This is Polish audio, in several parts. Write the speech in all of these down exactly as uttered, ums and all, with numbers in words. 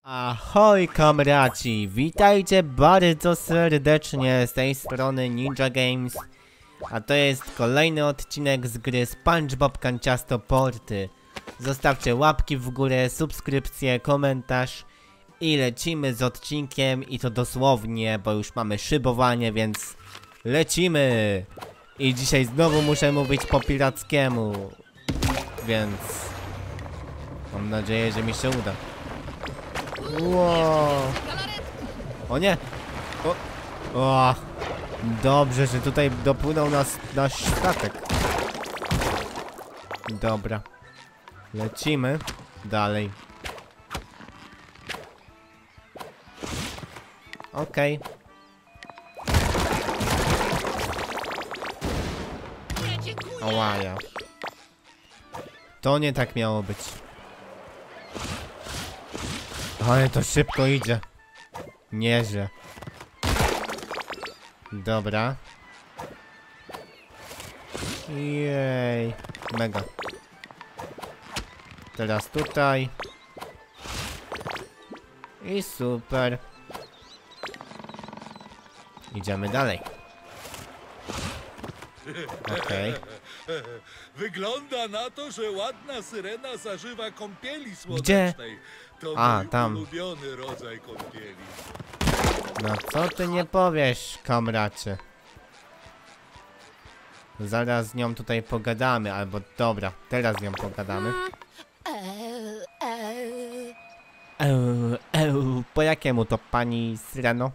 Ahoj kamraci, witajcie bardzo serdecznie z tej strony Ninja Games. A to jest kolejny odcinek z gry SpongeBob Kanciasto Porty. Zostawcie łapki w górę, subskrypcję, komentarz i lecimy z odcinkiem, i to dosłownie, bo już mamy szybowanie, więc lecimy. I dzisiaj znowu muszę mówić po pirackiemu, więc mam nadzieję, że mi się uda. Wow. O nie! O. O. Dobrze, że tutaj dopłynął nas nasz statek. Dobra. Lecimy dalej. Okej. Okay. Ołaja. To nie tak miało być. Ale to szybko idzie. Nieźle. Dobra. Jej. Mega. Teraz tutaj. I super. Idziemy dalej. Okej. Okay. Wygląda na to, że ładna syrena zażywa kąpieli słonecznej. To A, mój tam. ulubiony rodzaj kąpieli. No co ty nie powiesz, kamracie? Zaraz z nią tutaj pogadamy, albo dobra, teraz z nią pogadamy. Eł, eł, po jakiemu to pani syreno?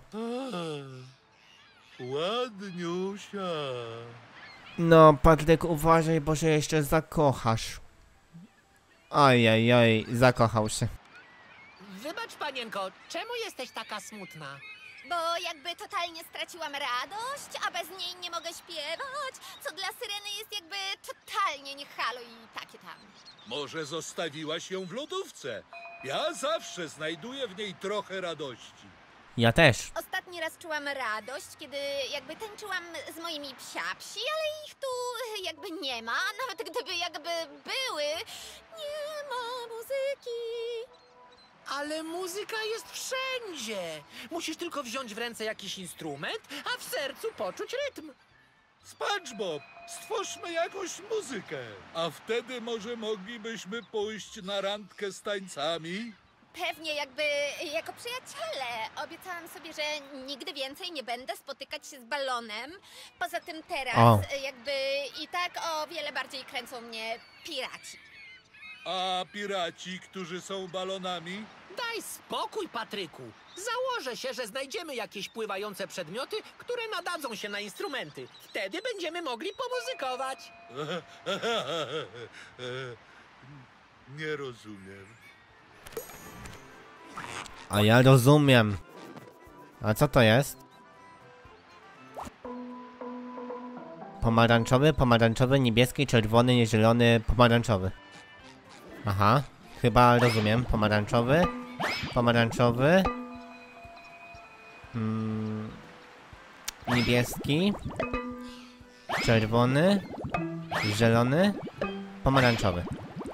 Ładniusia. No, Patryk, uważaj, bo się jeszcze zakochasz. Ojej, zakochał się. Wybacz, panienko, czemu jesteś taka smutna? Bo jakby totalnie straciłam radość, a bez niej nie mogę śpiewać, co dla syreny jest jakby totalnie nie halo i takie tam. Może zostawiłaś ją w lodówce? Ja zawsze znajduję w niej trochę radości. Ja też. Ostatni raz czułam radość, kiedy jakby tańczyłam z moimi psiapsi, ale ich tu jakby nie ma. Nawet gdyby jakby były, nie ma muzyki. Ale muzyka jest wszędzie. Musisz tylko wziąć w ręce jakiś instrument, a w sercu poczuć rytm. SpongeBob, stwórzmy jakąś muzykę. A wtedy może moglibyśmy pójść na randkę z tańcami? Pewnie jakby jako przyjaciele. Obiecałam sobie, że nigdy więcej nie będę spotykać się z balonem. Poza tym teraz o. jakby i tak o wiele bardziej kręcą mnie piraci. A piraci, którzy są balonami? Daj spokój, Patryku. Założę się, że znajdziemy jakieś pływające przedmioty, które nadadzą się na instrumenty. Wtedy będziemy mogli pomuzykować. Nie rozumiem. A ja rozumiem. A co to jest? Pomarańczowy, pomarańczowy, niebieski, czerwony, zielony, pomarańczowy. Aha, chyba rozumiem. Pomarańczowy, pomarańczowy, mm, niebieski, czerwony, zielony, pomarańczowy.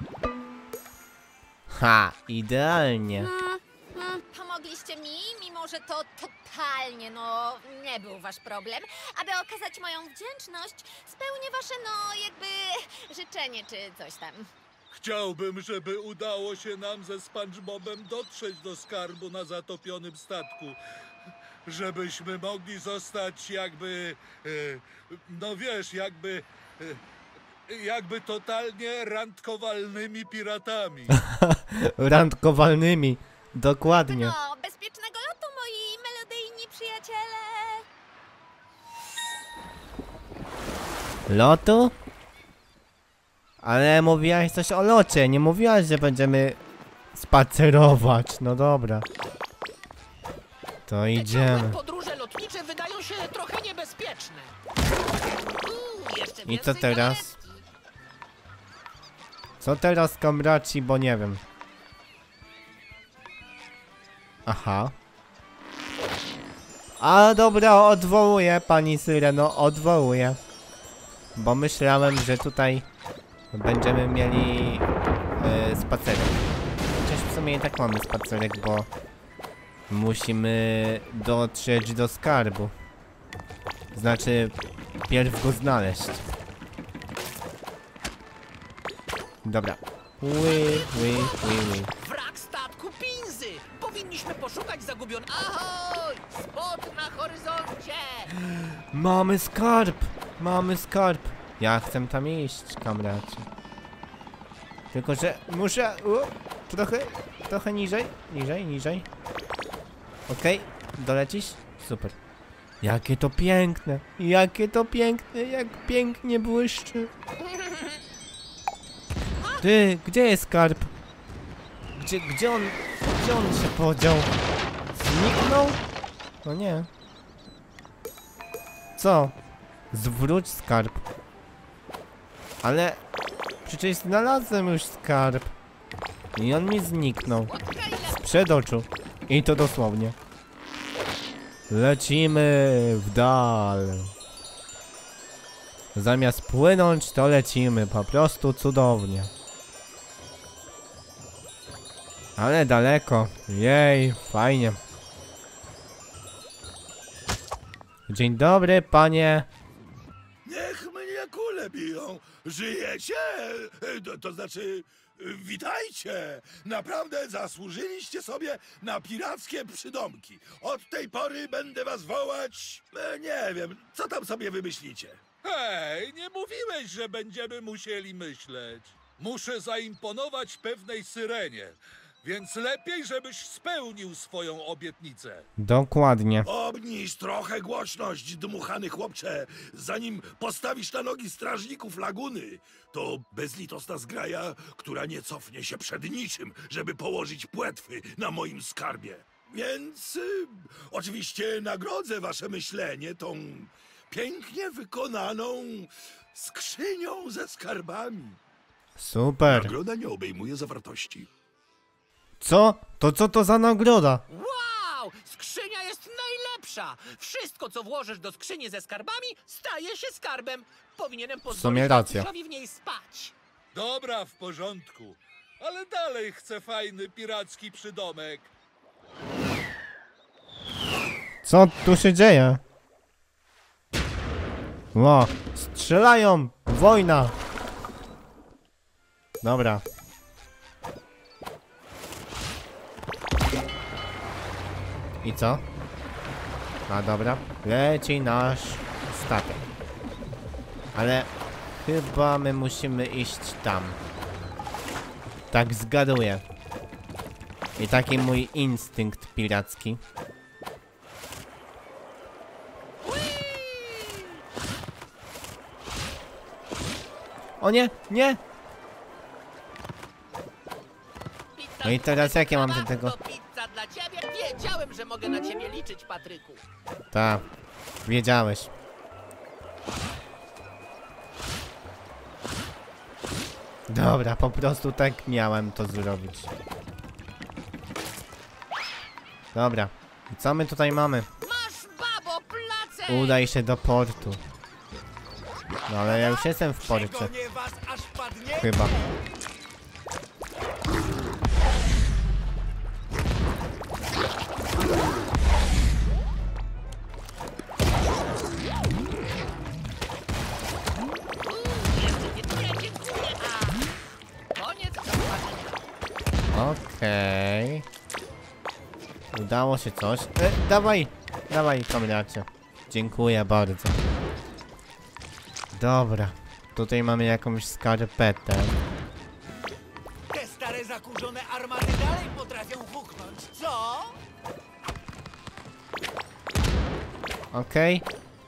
Ha, idealnie. Mm, mm, pomogliście mi, mimo że to totalnie, no, nie był wasz problem. Aby okazać moją wdzięczność, spełnię wasze, no, jakby życzenie czy coś tam. Chciałbym, żeby udało się nam ze SpongeBobem dotrzeć do skarbu na zatopionym statku. Żebyśmy mogli zostać jakby, e, no wiesz, jakby, e, jakby totalnie randkowalnymi piratami. Randkowalnymi, dokładnie. No, bezpiecznego lotu, moi melodyjni przyjaciele. Lotu? Ale mówiłaś coś o locie, nie mówiłaś, że będziemy spacerować. No dobra. To idziemy. Podróże lotnicze wydają się trochę niebezpieczne. Uuu, jeszcze I co więcej teraz? galaretki. Co teraz, kamraci, bo nie wiem. Aha. A dobra, odwołuję, pani syreno, odwołuję. Bo myślałem, że tutaj będziemy mieli yy, spacerek. Chociaż w sumie i tak mamy spacerek, bo Musimy dotrzeć do skarbu. Znaczy, pierw go znaleźć. Dobra. Ły, ły, ły, ły. Wrak statku Pinzy! Powinniśmy poszukać zagubion... Ahoj! Spot na horyzoncie! Mamy skarb! Mamy skarb! Ja chcę tam iść, kamracie. Tylko, że muszę... U, trochę, trochę niżej, niżej, niżej. Okej, okay, dolecisz? Super. Jakie to piękne! Jakie to piękne! Jak pięknie błyszczy! Ty, gdzie jest skarb? Gdzie, gdzie on, gdzie on się podział? Zniknął? No nie. Co? Zwróć skarb. Ale przecież znalazłem już skarb. I on mi zniknął. Sprzed oczu. I to dosłownie. Lecimy w dal. Zamiast płynąć, to lecimy. Po prostu cudownie. Ale daleko. Jej, fajnie. Dzień dobry, panie. Niech mnie kule biją. Żyjecie? To, to znaczy, witajcie. Naprawdę zasłużyliście sobie na pirackie przydomki. Od tej pory będę was wołać... e, Nie wiem, co tam sobie wymyślicie. Hej, nie mówiłeś, że będziemy musieli myśleć. Muszę zaimponować pewnej syrenie. Więc lepiej, żebyś spełnił swoją obietnicę. Dokładnie. Obniż trochę głośność, dmuchany chłopcze. Zanim postawisz na nogi strażników laguny, to bezlitosna zgraja, która nie cofnie się przed niczym, żeby położyć płetwy na moim skarbie. Więc y, oczywiście nagrodzę wasze myślenie tą pięknie wykonaną skrzynią ze skarbami. Super. Nagroda nie obejmuje zawartości. Co? To co to za nagroda? Wow! Skrzynia jest najlepsza! Wszystko, co włożysz do skrzyni ze skarbami, staje się skarbem. Powinienem sumie pozwolić racja. Tatusiowi w niej spać. Dobra, w porządku. Ale dalej chcę fajny piracki przydomek. Co tu się dzieje? Ło, strzelają! Wojna! Dobra. I co? A dobra, leci nasz statek. Ale chyba my musimy iść tam. Tak zgaduję. I taki mój instynkt piracki. O nie, nie! Pizza No i teraz jak ja mam do tego? To pizza dla ciebie. Wiedziałem, że mogę na ciebie liczyć, Patryku. Tak, wiedziałeś. Dobra, po prostu tak miałem to zrobić. Dobra, i co my tutaj mamy? Masz, babo, placek! Udaj się do portu. No ale ja już jestem w porcie. Przegonię was, aż padniecie. Chyba. Jeszcze nie, nie, dziękuję. A, koniec przeprowadzenia. Okej. Udało się coś. E, dawaj, dawaj, kamracie. Dziękuję bardzo. Dobra. Tutaj mamy jakąś skarpetę. Te stare zakurzone armaty dalej potrafią huknąć, co? Okej.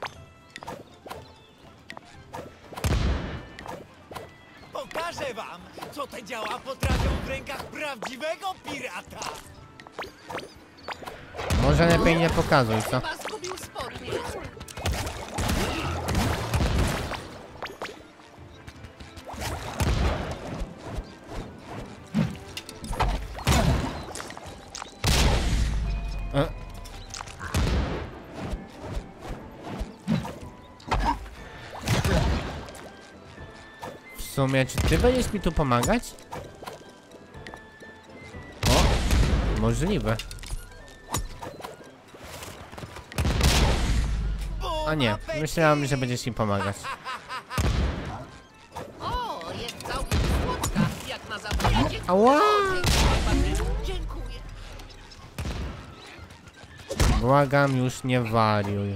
Pokażę wam, co te działa potrafią w rękach prawdziwego pirata. Może lepiej nie pokazuj, co? Chyba zgubił spodnie. E. W sumie, czy ty będziesz mi tu pomagać? O, możliwe. A nie, myślałem, że będziesz mi pomagać. O, jest całkiem słodka, jak na zapowiedzi. Ała! Dziękuję. Błagam, już nie wariuj.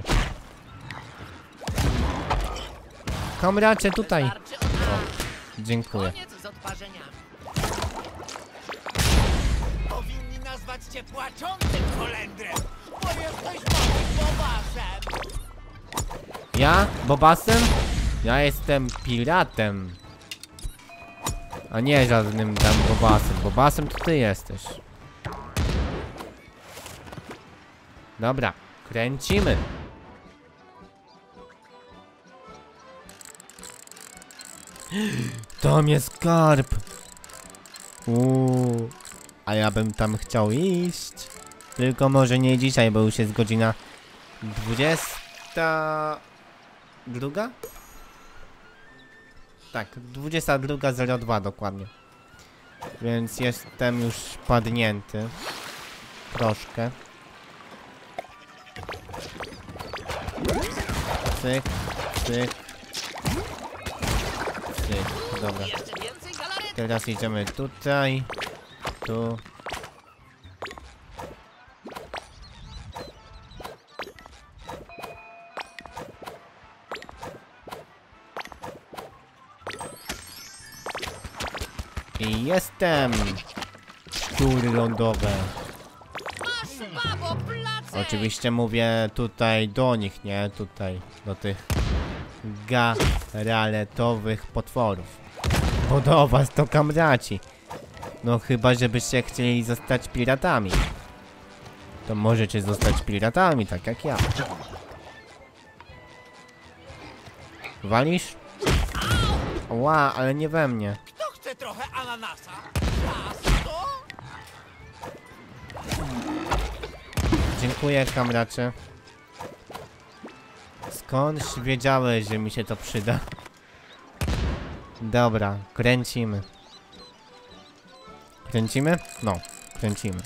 Kamracie, tutaj. Wystarczy od... Dziękuję. Koniec z odparzeniami. Powinni nazwać cię płaczącym Holendrem, bo jesteś małym bobasem. Ja? Bobasem? Ja jestem piratem. A nie żadnym tam bobasem. Bobasem to ty jesteś. Dobra, kręcimy. Tam jest skarb. Uuu. A ja bym tam chciał iść. Tylko może nie dzisiaj, bo już jest godzina dwudziesta druga? Tak, dwudziesta druga zero dwa dokładnie. Więc jestem już padnięty. Troszkę. Cyk, cyk. Cyk, dobra. Jeszcze więcej galaretów. Teraz idziemy tutaj. Tu. I jestem! Szczury lądowe. Masz, babo, placek. Oczywiście mówię tutaj do nich, nie? Tutaj, do tych garaletowych potworów. Bo do was to kamraci. No chyba, żebyście chcieli zostać piratami. To możecie zostać piratami, tak jak ja. Walisz? Ła, ale nie we mnie. Kto chce trochę ananasa? Ciasto? Dziękuję, kamracze. Skądś wiedziałeś, że mi się to przyda? Dobra, kręcimy. Kręcimy? No, kręcimy.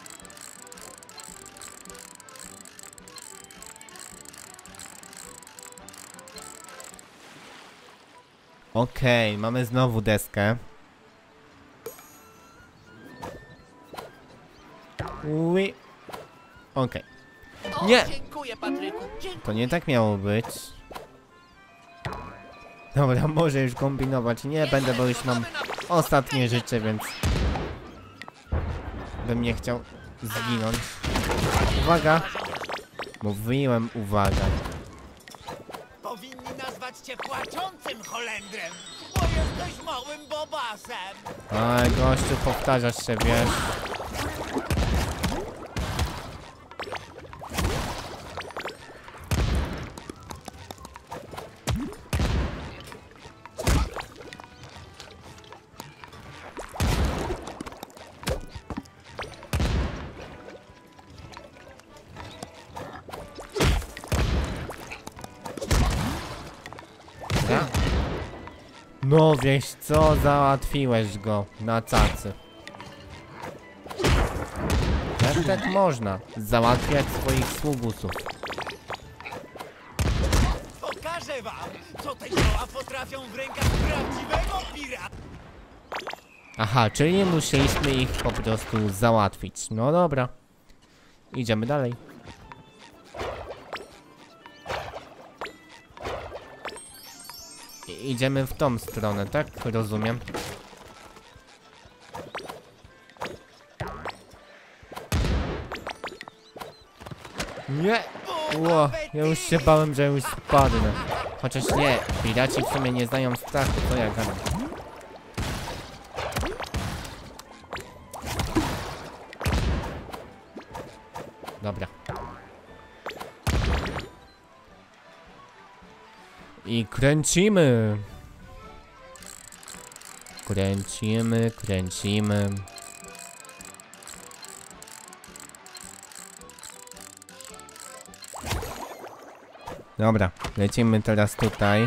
Okej, okay, mamy znowu deskę. Ui. Okej. Okay. O, Nie! dziękuję, Patryku. Dziękuję. To nie tak miało być. Dobra, może już kombinować. Nie będę, bo już mam ostatnie życie, więc bym nie chciał zginąć. Uwaga! Mówiłem uwaga. Powinni nazwać cię płaczącym Holendrem, bo jesteś małym bobasem. Oj, gościu, powtarzasz się, wiesz. No wiesz co, załatwiłeś go na cacy. Jak tak można załatwiać swoich sługusów? Pokażę wam, co te dzieła potrafią w rękach prawdziwego pirata. Aha, czyli musieliśmy ich po prostu załatwić. No dobra. Idziemy dalej. I idziemy w tą stronę, tak? Rozumiem. Nie! Ło, ja już się bałem, że już spadnę. Chociaż nie, piraci w sumie nie znają strachu, co ja gadam. Dobra. I kręcimy. Kręcimy, kręcimy. Dobra, lecimy teraz tutaj.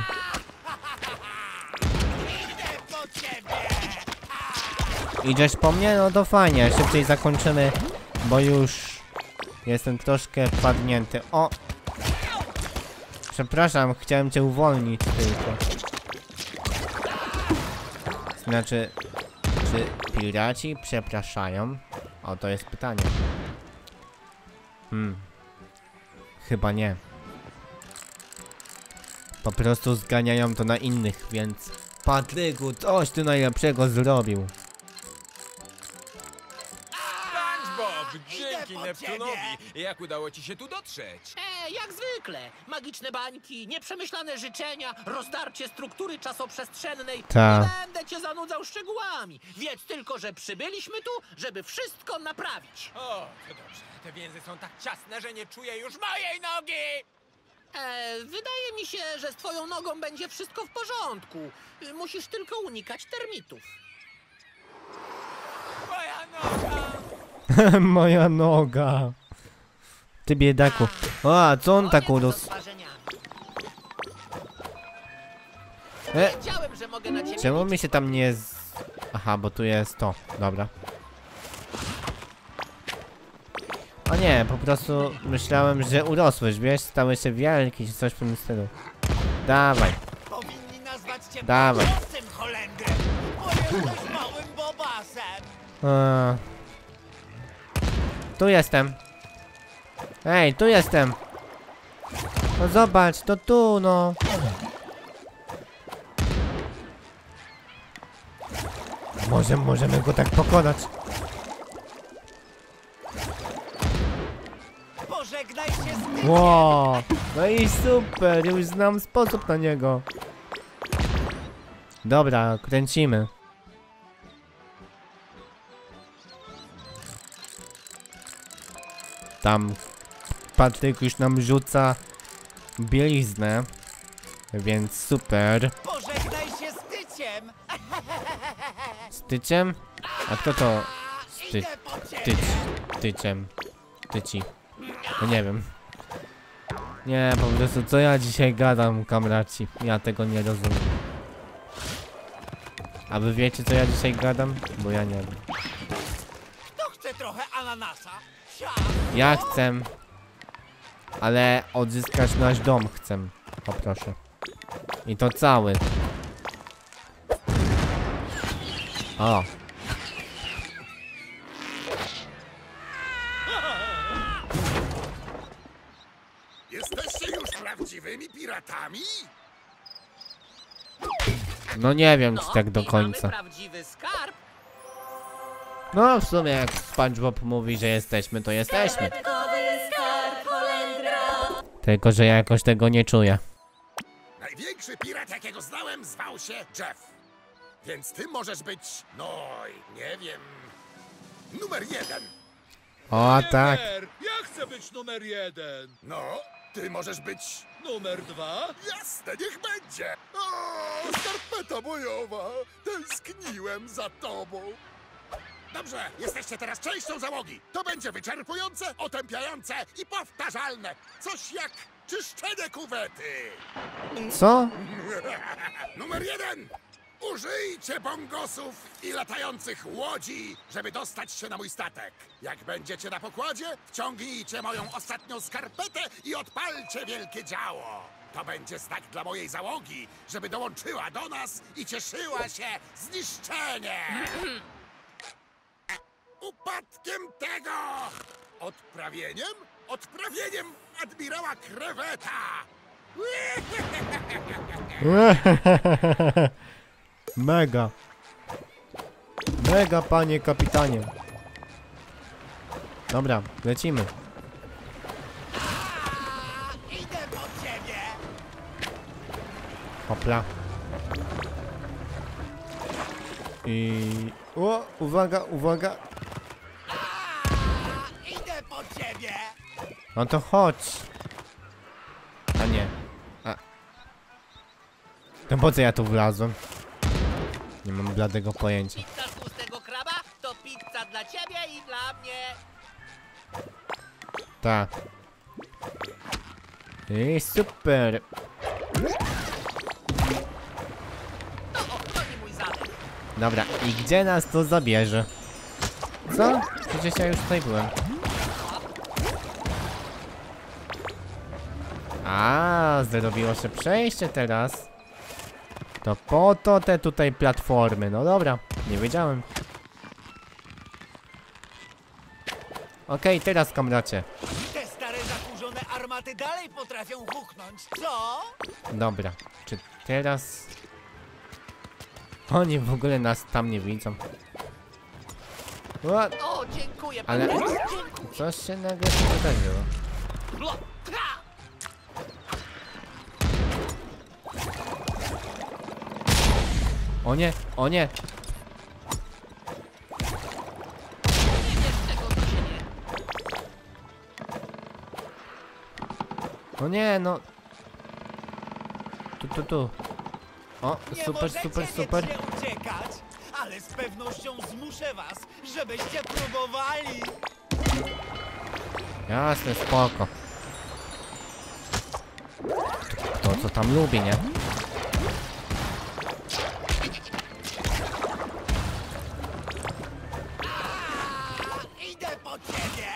Idę po ciebie. Idziesz po mnie? No to fajnie, szybciej zakończymy, bo już jestem troszkę padnięty. O! Przepraszam, chciałem cię uwolnić tylko. Znaczy, czy piraci przepraszają? O, to jest pytanie. Hmm. Chyba nie. Po prostu zganiają to na innych, więc... Patryku, coś ty najlepszego zrobił. SpongeBob, dzięki po Neptunowi. ciebie. Jak udało ci się tu dotrzeć? E, jak zwykle. Magiczne bańki, nieprzemyślane życzenia, rozdarcie struktury czasoprzestrzennej. Ta. Nie będę cię zanudzał szczegółami. Wiedz tylko, że przybyliśmy tu, żeby wszystko naprawić. O, to dobrze. Te więzy są tak ciasne, że nie czuję już mojej nogi! E, wydaje mi się, że z twoją nogą będzie wszystko w porządku. E, Musisz tylko unikać termitów. Moja noga! Moja noga. Ty biedaku. O, a co on tak Koniec z urósł? osparzeniami. E, Wiedziałem, że mogę na ciebie czemu liczyć. mi się tam nie z... Aha, bo tu jest to. Dobra. O nie, po prostu myślałem, że urosłeś, wiesz? Stałeś się wielki czy coś w tym stylu. Dawaj. Powinni nazwać cię Dawaj. Bobasem Holendrem, bo jesteś małym Bobasem. Eee. Tu jestem. Ej, tu jestem. No zobacz, to tu, no. Może możemy go tak pokonać. Pożegnaj się z tym. Wow. No i super, już znam sposób na niego. Dobra, kręcimy. Tam Patryk już nam rzuca bieliznę, więc super. Pożegnaj się z tyciem. Z tyciem? A kto to sty, Idę po ciebie. tyć, tyciem? Tyci. No nie wiem. Nie, po prostu co ja dzisiaj gadam, kamraci? Ja tego nie rozumiem. A wy wiecie co ja dzisiaj gadam? Bo ja nie wiem. Kto chce trochę ananasa? Sia. Ja chcę. Ale odzyskać nasz dom chcę. Poproszę. I to cały. O. Jesteście już prawdziwymi piratami? No nie wiem No, czy tak do i końca. mamy prawdziwy skarb. No w sumie jak SpongeBob mówi, że jesteśmy, to jesteśmy. Tylko że ja jakoś tego nie czuję. Największy pirat, jakiego znałem, zwał się Jeff. Więc ty możesz być, no, nie wiem, numer jeden. O tak. Ja chcę być numer jeden. No, ty możesz być numer dwa? Jasne, niech będzie. O, skarpeta bojowa. Tęskniłem za tobą. Dobrze, jesteście teraz częścią załogi. To będzie wyczerpujące, otępiające i powtarzalne. Coś jak czyszczenie kuwety. Co? Numer jeden! Użyjcie bongosów i latających łodzi, żeby dostać się na mój statek. Jak będziecie na pokładzie, wciągnijcie moją ostatnią skarpetę i odpalcie wielkie działo. To będzie znak dla mojej załogi, żeby dołączyła do nas i cieszyła się zniszczeniem. Upadkiem tego! Odprawieniem? Odprawieniem admirała Kreweta! Mega. Mega, panie kapitanie. Dobra, lecimy. Idę po ciebie. Hopla. I... O, uwaga, uwaga. Idę po ciebie. No to chodź. A nie. A. To po co ja tu wlazłem? Nie mam bladego pojęcia. Pizza z tłustego kraba to pizza dla ciebie i dla mnie. Tak. I super. No, o, to nie mój zamek. Dobra, i gdzie nas to zabierze? Co? Przecież ja już tutaj byłem. A, zrobiło się przejście teraz. To po to te tutaj platformy. No dobra, nie wiedziałem. Okej, teraz kamracie. Te stare zakurzone armaty dalej potrafią huknąć, co? Dobra, czy teraz... Oni w ogóle nas tam nie widzą. O, O, dziękuję, ale Patryku, dziękuję. coś się nagle tu wydarzyło. Blo, tra! O nie, o nie! Nie wiesz czego, to się nie. O nie, no... Tu, tu, tu. O, Nie super, możecie super, super. wiecznie uciekać, ale z pewnością zmuszę was, żebyście próbowali. Jasne, spoko. To, co tam lubi, nie? A, idę po ciebie.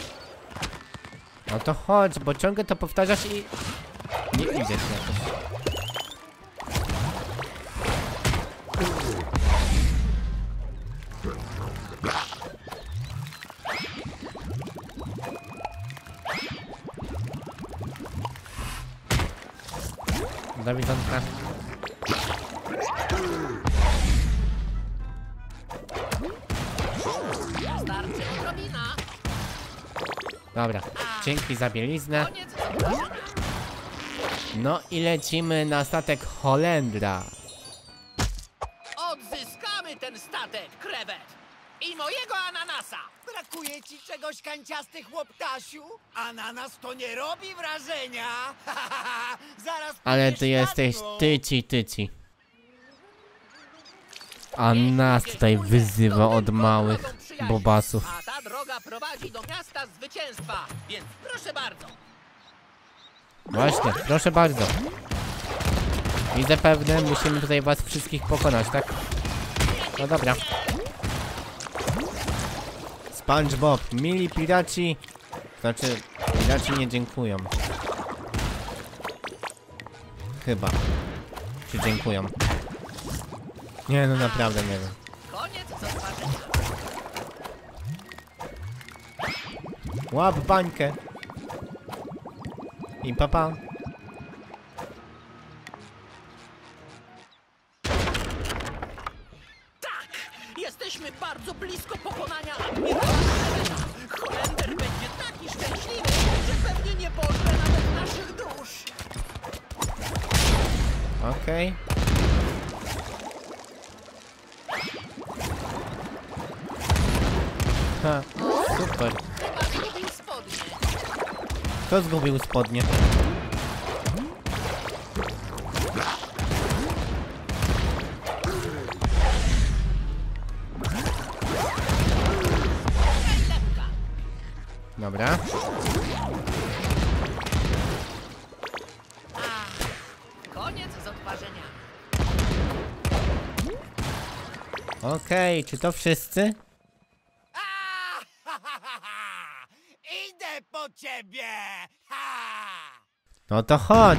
No to chodź, bo ciągle to powtarzasz i... Nie idziesz jakoś. Do widzonka. Starczy odrobina. Dobra, dzięki za bieliznę. Koniec zaproszenia. No i lecimy na statek Holendra. Odzyskamy ten statek, krewet. I mojego ananasa. Brakuje ci czegoś, kanciasty chłoptasiu? Ananas to nie robi wrażenia. Zaraz Ale pójdziesz ty na jesteś dno. tyci, tyci. A nas tutaj wyzywa od małych bobasów. A ta droga prowadzi do miasta zwycięstwa, więc proszę bardzo. Właśnie, proszę bardzo. I zapewne musimy tutaj was wszystkich pokonać, tak? No dobra. SpongeBob, mili piraci. Znaczy, piraci nie dziękują. Chyba. Czy dziękują? Nie, no naprawdę nie wiem. Koniec zobaczenia. Łap bańkę. I papa. Tak! Jesteśmy bardzo blisko pokonania admirała Kreweta. Holender będzie taki szczęśliwy, że pewnie nie pożre nawet naszych dusz. Okej. Ha, super. Chyba zgubił spodnie. Kto zgubił spodnie? Lepka. Dobra. Koniec z odważenia. Okej, czy to wszyscy? A, ha, ha, ha, ha. Idę po ciebie. Ha! No to chodź.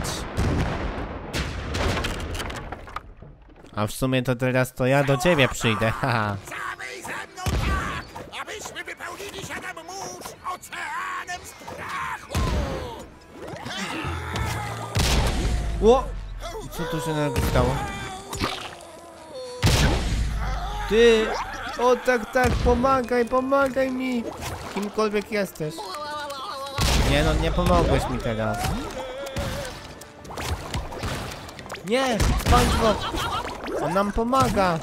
A w sumie to teraz to ja do ciebie przyjdę, haha. Samej ze mną tak, abyśmy wypełnili siedem mórz oceanem strachu. Ło! Co tu się nagle stało? Ty! O tak, tak, pomagaj, pomagaj mi! Kimkolwiek jesteś. Nie no, nie pomogłeś mi teraz. Nie! SpongeBob! On nam pomaga!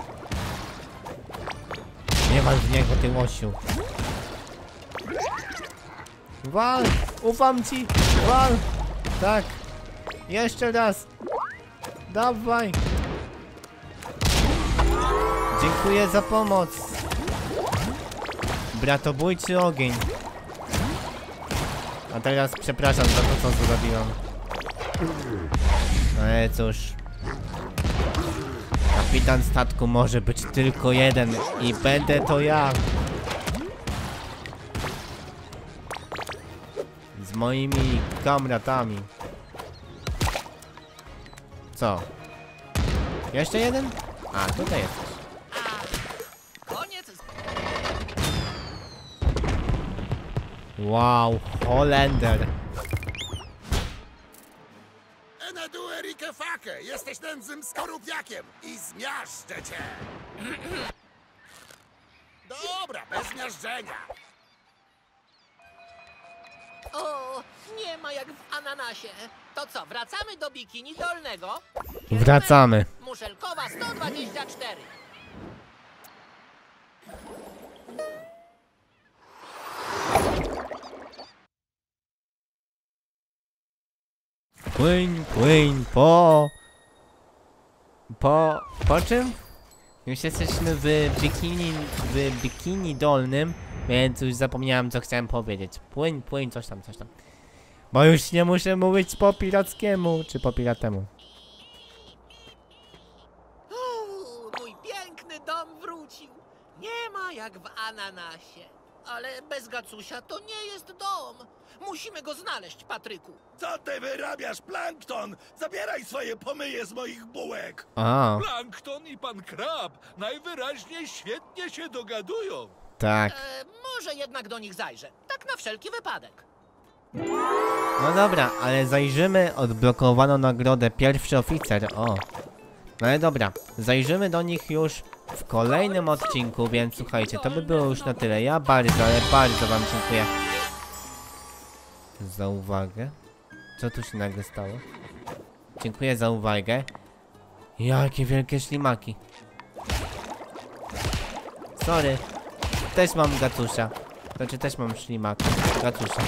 Nie wal w niego, ty łosiu. Wal! Ufam ci! Wal! Tak! Jeszcze raz! Dawaj! Dziękuję za pomoc! Bratobójczy ogień. A teraz przepraszam za to, co zrobiłam. Ale cóż. Kapitan statku może być tylko jeden i będę to ja. Z moimi kamratami. co? Jeszcze jeden? A, tutaj jesteś. Koniec z... Wow, Holender. Enedu Erike Fake, jesteś nędznym skorupiakiem i zmiażdżę cię! Dobra, bez miażdżenia. O, nie ma jak w ananasie. To co, wracamy do bikini dolnego? Wracamy. Muszelkowa sto dwadzieścia cztery. Płyń, płyń, po... Po... Po czym? Już jesteśmy w bikini, w bikini dolnym, więc już zapomniałem, co chciałem powiedzieć. Płyń, płyń, coś tam, coś tam. Bo już nie muszę mówić po pirackiemu, czy po piratemu. Uuu, mój piękny dom wrócił. Nie ma jak w ananasie. Ale bez Gacusia to nie jest dom. Musimy go znaleźć, Patryku. Co ty wyrabiasz, plankton? Zabieraj swoje pomyje z moich bułek! A, Plankton i pan Krab najwyraźniej świetnie się dogadują. tak. E, może jednak do nich zajrzę. Tak na wszelki wypadek. No dobra, ale zajrzymy, odblokowano nagrodę pierwszy oficer, o. No ale dobra, zajrzymy do nich już w kolejnym odcinku, więc słuchajcie, to by było już na tyle. Ja bardzo, ale bardzo wam dziękuję za uwagę. Co tu się nagle stało? Dziękuję za uwagę. Jakie wielkie ślimaki. Sorry. Też mam Gacusia. Znaczy też mam ślimaka. Gacusia.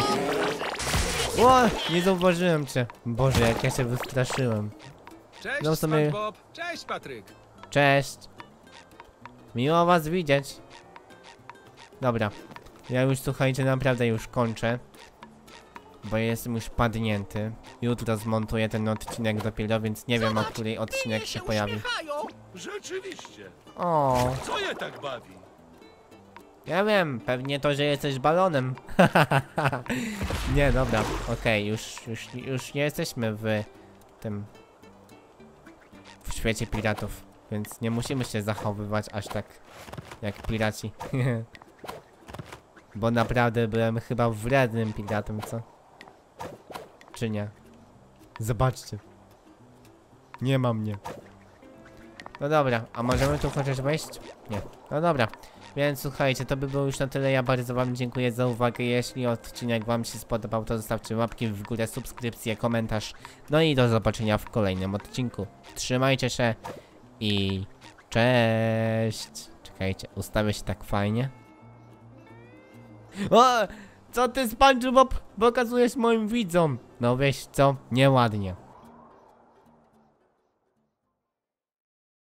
O, nie zauważyłem cię. Boże, jak ja się wystraszyłem. Cześć, No w sumie- SpongeBob. Cześć, Patryk. Cześć. Miło was widzieć. Dobra. Ja już, słuchajcie, naprawdę już kończę. Bo jestem już padnięty. Jutro zmontuję ten odcinek dopiero, więc nie wiem, o której odcinek Dynie się pojawi. uśmiechają. Rzeczywiście. O, Co je tak bawi? ja wiem, pewnie to, że jesteś balonem. Nie, dobra, okej, już, już, już nie jesteśmy w tym... w świecie piratów, więc nie musimy się zachowywać aż tak jak piraci. Bo naprawdę byłem chyba wrednym piratem, co? Czy nie? Zobaczcie. Nie ma mnie. No dobra, a możemy tu chociaż wejść? Nie. No dobra, więc słuchajcie, to by było już na tyle. Ja bardzo wam dziękuję za uwagę. Jeśli odcinek wam się spodobał, to zostawcie łapki w górę, subskrypcję, komentarz. No i do zobaczenia w kolejnym odcinku. Trzymajcie się i cześć. Czekajcie, ustawię się tak fajnie. O! Co ty, SpongeBob, pokazujesz moim widzom? No wiesz co? Nieładnie.